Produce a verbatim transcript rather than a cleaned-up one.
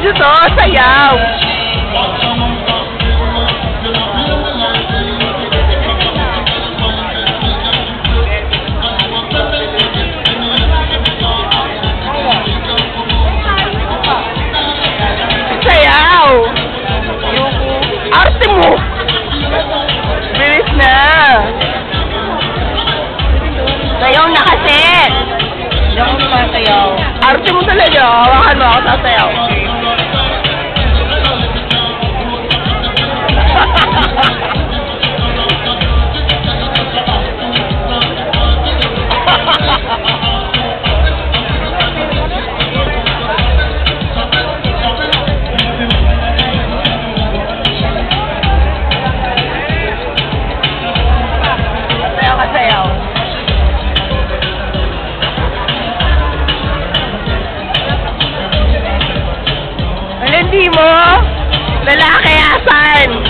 Ano to? Sayaw! Sayaw! Arte mo! Bilis na! Sayaw na kasi! Hindi ako sumasayaw. Arte mo talaga! Hawakan mo ako sasayaw. Hindi mo? Lalaki asan?